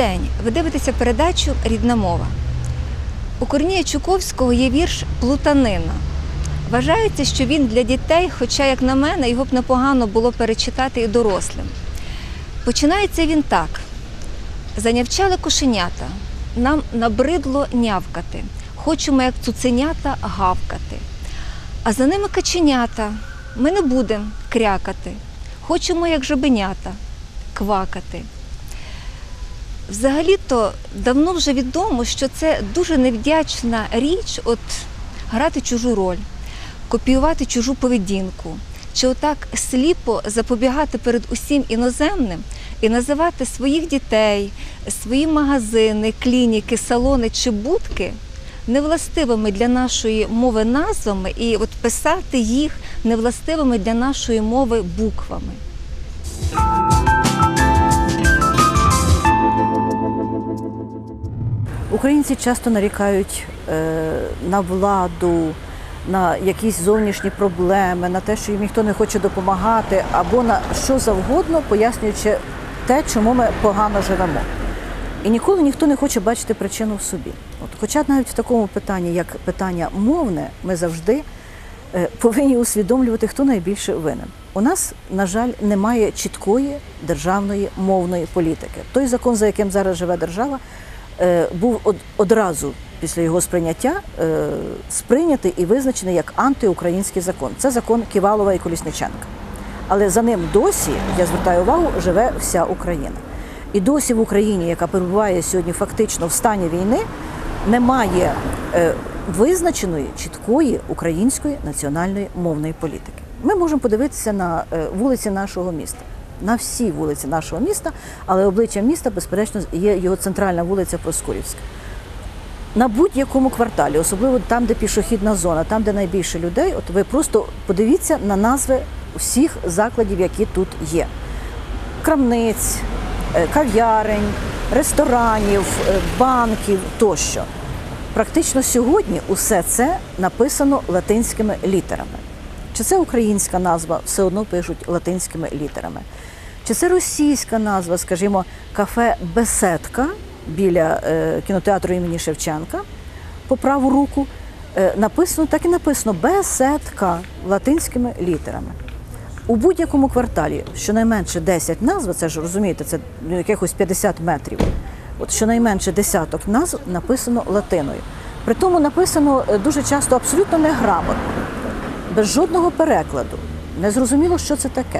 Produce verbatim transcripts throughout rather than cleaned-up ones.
день! Ви дивитеся передачу «Рідна мова». У Корнія Чуковського є вірш «Плутанина». Вважається, що він для дітей, хоча, як на мене, його б непогано було перечитати і дорослим. Починається він так. «Занявчали кошенята, нам набридло нявкати, хочемо, як цуценята, гавкати. А за ними каченята, ми не будемо крякати, хочемо, як жабенята, квакати». Взагалі-то давно вже відомо, що це дуже невдячна річ от грати чужу роль, копіювати чужу поведінку, чи отак сліпо запобігати перед усім іноземним і називати своїх дітей, свої магазини, клініки, салони чи будки невластивими для нашої мови назвами і от писати їх невластивими для нашої мови буквами. Українці часто нарікають е, на владу, на якісь зовнішні проблеми, на те, що їм ніхто не хоче допомагати, або на що завгодно, пояснюючи те, чому ми погано живемо. І ніколи ніхто не хоче бачити причину в собі. От, хоча навіть в такому питанні, як питання мовне, ми завжди е, повинні усвідомлювати, хто найбільше винен. У нас, на жаль, немає чіткої державної мовної політики. Той закон, за яким зараз живе держава, був одразу після його сприйняття сприйнятий і визначений як антиукраїнський закон. Це закон Ківалова і Колісниченка. Але за ним досі, я звертаю увагу, живе вся Україна. І досі в Україні, яка перебуває сьогодні фактично в стані війни, немає визначеної, чіткої української національної мовної політики. Ми можемо подивитися на вулиці нашого міста. На всі вулиці нашого міста, але обличчям міста, безперечно, є його центральна вулиця Проскурівська. На будь-якому кварталі, особливо там, де пішохідна зона, там, де найбільше людей, от ви просто подивіться на назви всіх закладів, які тут є. Крамниць, кав'ярень, ресторанів, банків тощо. Практично сьогодні усе це написано латинськими літерами. Чи це українська назва, все одно пишуть латинськими літерами. Чи це російська назва, скажімо, кафе «Беседка» біля е, кінотеатру імені Шевченка, по праву руку, е, написано, так і написано «Беседка» латинськими літерами. У будь-якому кварталі щонайменше десять назв, це ж, розумієте, це якихось п'ятдесят метрів, от щонайменше десяток назв написано латиною. Притому написано дуже часто абсолютно неграмотно, без жодного перекладу. Незрозуміло, що це таке.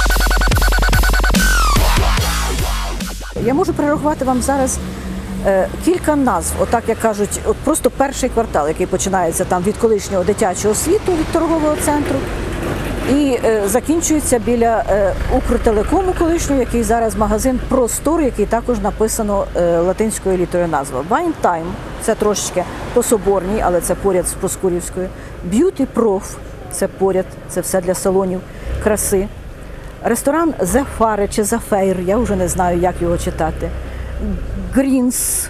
Я можу перерахувати вам зараз е, кілька назв, отак, як кажуть, от просто перший квартал, який починається там від колишнього дитячого світу, від торгового центру, і е, закінчується біля е, Укртелекому колишнього, який зараз магазин «Простор», який також написано е, латинською літерою назва. «Wine Time» – це трошечки по Соборній, але це поряд з Проскурівською. «Beauty Prof» – це поряд, це все для салонів краси. Ресторан «Зефари» чи «Зафейр», я вже не знаю, як його читати. «Грінс»,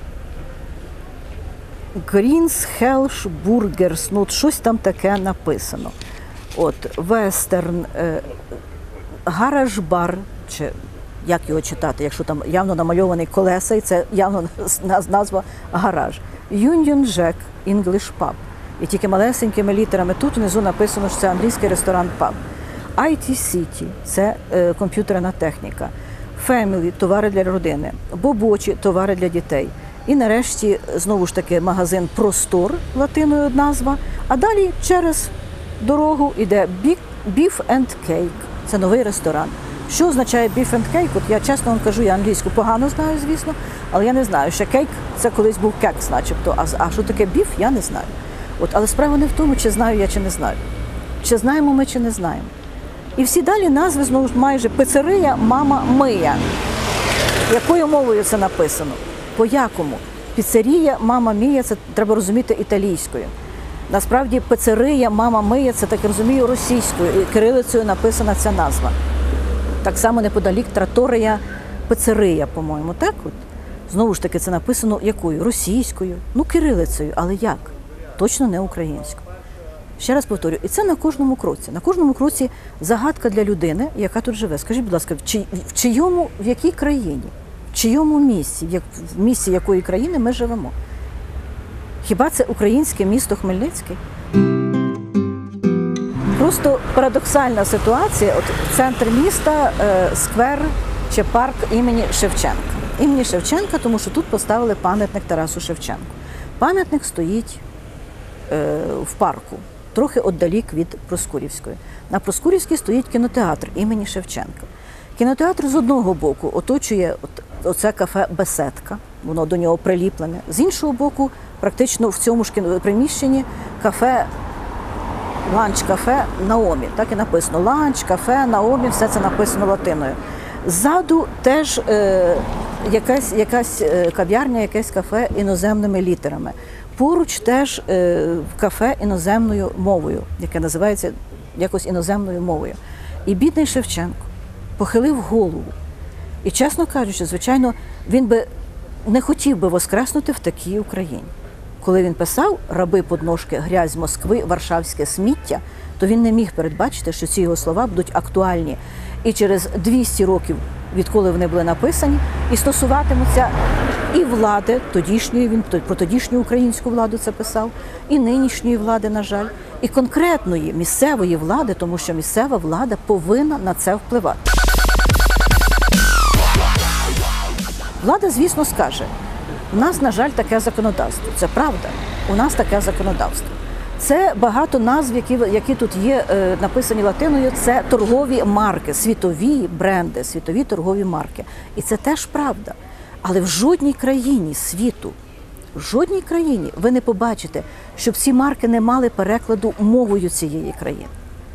«Грінс Хелш Бургерс», ну, от щось там таке написано. От, «Вестерн», «Гараж-бар», чи як його читати, якщо там явно намальований колеса, і це явно назва «Гараж». «Union Jack English Pub». І тільки малесенькими літерами тут внизу написано, що це англійський ресторан-паб. ай ті City – це е, комп'ютерна техніка. Family – товари для родини. Бобочі – товари для дітей. І нарешті, знову ж таки, магазин «Простор» латиною назва. А далі через дорогу йде Beef and Cake. Це новий ресторан. Що означає Beef and Cake? От я чесно вам кажу, я англійську погано знаю, звісно, але я не знаю, що кейк – це колись був кекс начебто, а, а що таке біф – я не знаю. От, але справа не в тому, чи знаю я, чи не знаю. Чи знаємо ми, чи не знаємо. І всі далі назви, знову ж майже «Пицерия Мама Мия». Якою мовою це написано? По-якому? «Піцерія Мама Мія» – це треба розуміти італійською. Насправді «Пицерия Мама Мия» – це, так розумію, російською. І кирилицею написана ця назва. Так само неподалік «Траторія Пицерия», по-моєму, так от? Знову ж таки, це написано якою? Російською. Ну, кирилицею, але як? Точно не українською. Ще раз повторюю, і це на кожному кроці. На кожному кроці загадка для людини, яка тут живе. Скажіть, будь ласка, в, чи, в чийому, в якій країні, в чийому місці, в як- в місці якої країни ми живемо? Хіба це українське місто Хмельницький? Просто парадоксальна ситуація. От центр міста, е, сквер чи парк імені Шевченка. Імені Шевченка, тому що тут поставили пам'ятник Тарасу Шевченку. Пам'ятник стоїть е, в парку, трохи віддалік від Проскурівської. На Проскурівській стоїть кінотеатр імені Шевченка. Кінотеатр з одного боку оточує от, оце кафе «Беседка», воно до нього приліплене. З іншого боку, практично в цьому ж кіно- приміщенні кафе ланч-кафе Наомі. Так і написано. Ланч, кафе, Наомі, все це написано латиною. Ззаду теж е, якась, якась е, кав'ярня, якесь кафе іноземними літерами. Поруч теж е, кафе іноземною мовою, яке називається якось іноземною мовою. І бідний Шевченко похилив голову. І, чесно кажучи, звичайно, він би не хотів би воскреснути в такій Україні. Коли він писав «Раби подножки, грязь Москви, варшавське сміття», то він не міг передбачити, що ці його слова будуть актуальні і через двісті років, відколи вони були написані, і стосуватимуться і влади тодішньої, він про тодішню українську владу це писав, і нинішньої влади, на жаль, і конкретної місцевої влади, тому що місцева влада повинна на це впливати. Влада, звісно, скаже, у нас, на жаль, таке законодавство. Це правда, у нас таке законодавство. Це багато назв, які, які тут є, е, написані латиною, це торгові марки, світові бренди, світові торгові марки. І це теж правда. Але в жодній країні світу, в жодній країні ви не побачите, щоб ці марки не мали перекладу мовою цієї країни.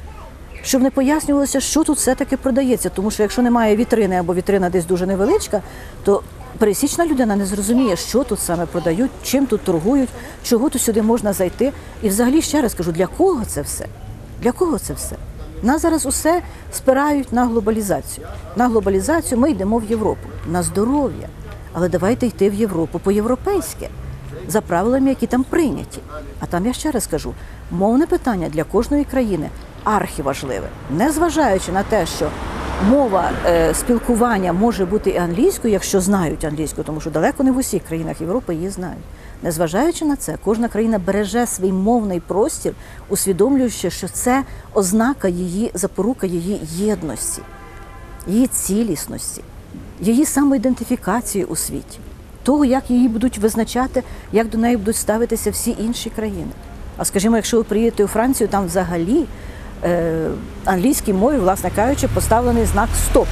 Щоб не пояснювалося, що тут все-таки продається. Тому що якщо немає вітрини або вітрина десь дуже невеличка, то пересічна людина не зрозуміє, що тут саме продають, чим тут торгують, чого тут сюди можна зайти. І взагалі, ще раз кажу, для кого це все? Для кого це все? Нас зараз усе спирають на глобалізацію. На глобалізацію ми йдемо в Європу, на здоров'я. Але давайте йти в Європу по-європейськи, за правилами, які там прийняті. А там, я ще раз кажу, мовне питання для кожної країни архіважливе. Незважаючи на те, що мова е, спілкування може бути і англійською, якщо знають англійську, тому що далеко не в усіх країнах Європи її знають. Незважаючи на це, кожна країна береже свій мовний простір, усвідомлюючи, що це ознака її, запорука її єдності, її цілісності, її самоідентифікації у світі, того, як її будуть визначати, як до неї будуть ставитися всі інші країни. А скажімо, якщо ви приїдете у Францію, там взагалі е, англійській мові, власне кажучи, поставлений знак «стоп».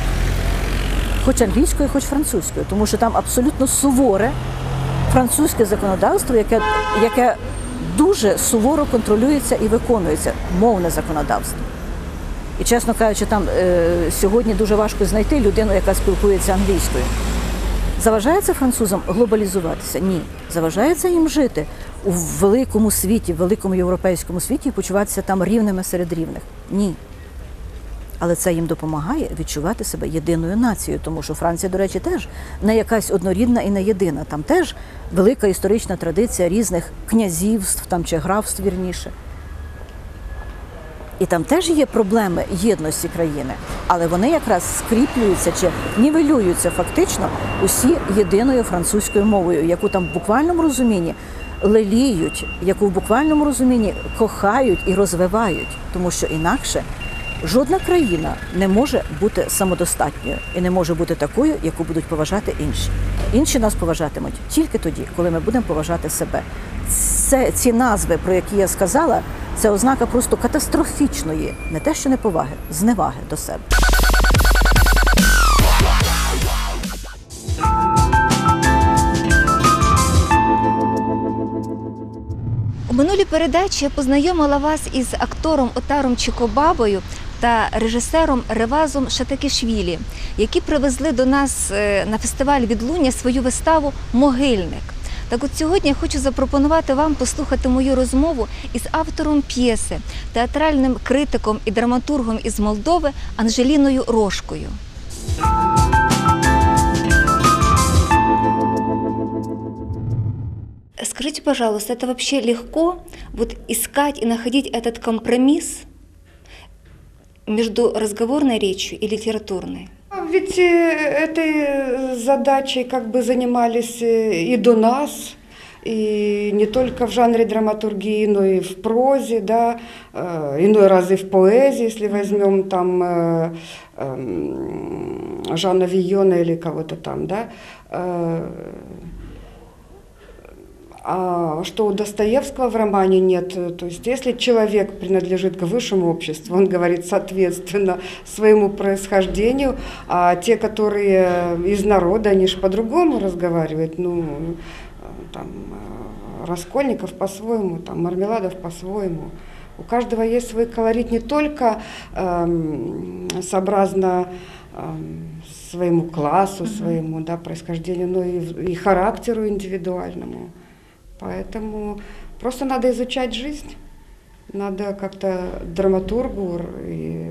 Хоч англійською, хоч французькою, тому що там абсолютно суворе французьке законодавство, яке, яке дуже суворо контролюється і виконується, мовне законодавство. І, чесно кажучи, там е, сьогодні дуже важко знайти людину, яка спілкується англійською. Заважає це французам глобалізуватися? Ні. Заважає це їм жити у великому світі, в великому європейському світі і почуватися там рівними серед рівних? Ні. Але це їм допомагає відчувати себе єдиною нацією, тому що Франція, до речі, теж не якась однорідна і не єдина. Там теж велика історична традиція різних князівств там, чи графств, вірніше. І там теж є проблеми єдності країни, але вони якраз скріплюються чи нівелюються фактично усі єдиною французькою мовою, яку там в буквальному розумінні леліють, яку в буквальному розумінні кохають і розвивають, тому що інакше жодна країна не може бути самодостатньою і не може бути такою, яку будуть поважати інші. Інші нас поважатимуть тільки тоді, коли ми будемо поважати себе. Це, ці назви, про які я сказала, це ознака просто катастрофічної, не те що неповаги, зневаги до себе. У минулій передачі я познайомила вас із актором Отаром Чикобабою та режисером Ревазом Шатакішвілі, які привезли до нас на фестиваль «Відлуння» свою виставу «Могильник». Так от сьогодні я хочу запропонувати вам послухати мою розмову із автором п'єси, театральним критиком і драматургом із Молдови Анжеліною Рожкою. Скажите, пожалуйста, это вообще легко вот искать и находить этот компромисс между разговорной речью и литературной? Ведь э, этой задачей как бы занимались э, и до нас, и не только в жанре драматургии, но и в прозе, да, э, иной раз и в поэзии, если возьмем там э, э, Жана Вийона или кого-то там, да. Э, А что у Достоевского в романе нет, то есть если человек принадлежит к высшему обществу, он говорит соответственно своему происхождению, а те, которые из народа, они же по-другому разговаривают, ну, там, Раскольников по-своему, там, Мармеладов по-своему. У каждого есть свой колорит не только э, сообразно э, своему классу, своему, да, происхождению, но и, и характеру индивидуальному. Поэтому просто надо изучать жизнь, надо как-то драматургу и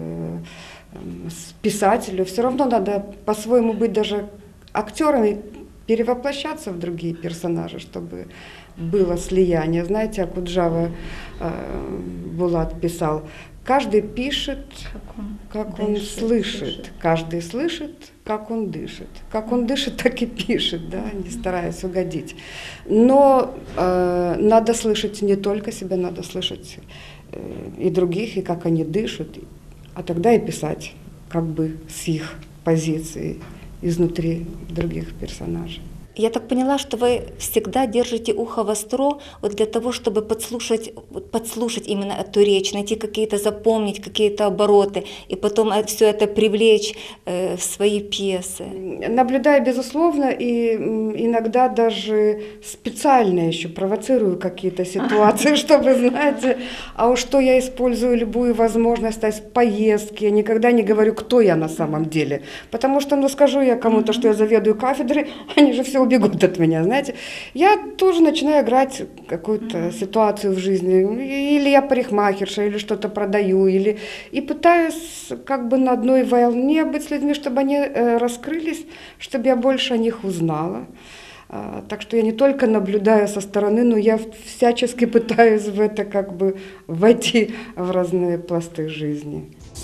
писателю, все равно надо по-своему быть даже актером и перевоплощаться в другие персонажи, чтобы было слияние. Знаете, Акуджава э, Булат писал, каждый пишет, как он дышит, слышит, дышит. Каждый слышит, как он дышит. Как он дышит, так и пишет, да, не стараясь угодить. Но э, надо слышать не только себя, надо слышать э, и других, и как они дышат, а тогда и писать как бы с их позиции изнутри других персонажей. Я так поняла, что вы всегда держите ухо востро вот для того, чтобы подслушать, подслушать именно эту речь, найти какие-то, запомнить какие-то обороты и потом все это привлечь э, в свои пьесы. Наблюдаю, безусловно, и иногда даже специально еще провоцирую какие-то ситуации, чтобы, знаете, а уж что я использую любую возможность, то есть поездки, я никогда не говорю, кто я на самом деле, потому что, ну, скажу я кому-то, что я заведую кафедрой, они же все убегут от меня, знаете. Я тоже начинаю играть какую-то ситуацию в жизни. Или я парикмахерша, или что-то продаю, или... И пытаюсь как бы на одной волне быть с людьми, чтобы они э, раскрылись, чтобы я больше о них узнала. А, так что я не только наблюдаю со стороны, но я всячески пытаюсь в это как бы войти в разные пласты жизни.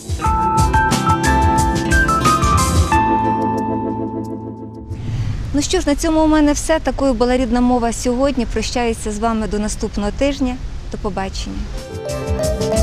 Ну що ж, на цьому у мене все. Такою була рідна мова сьогодні. Прощаюся з вами до наступного тижня. До побачення.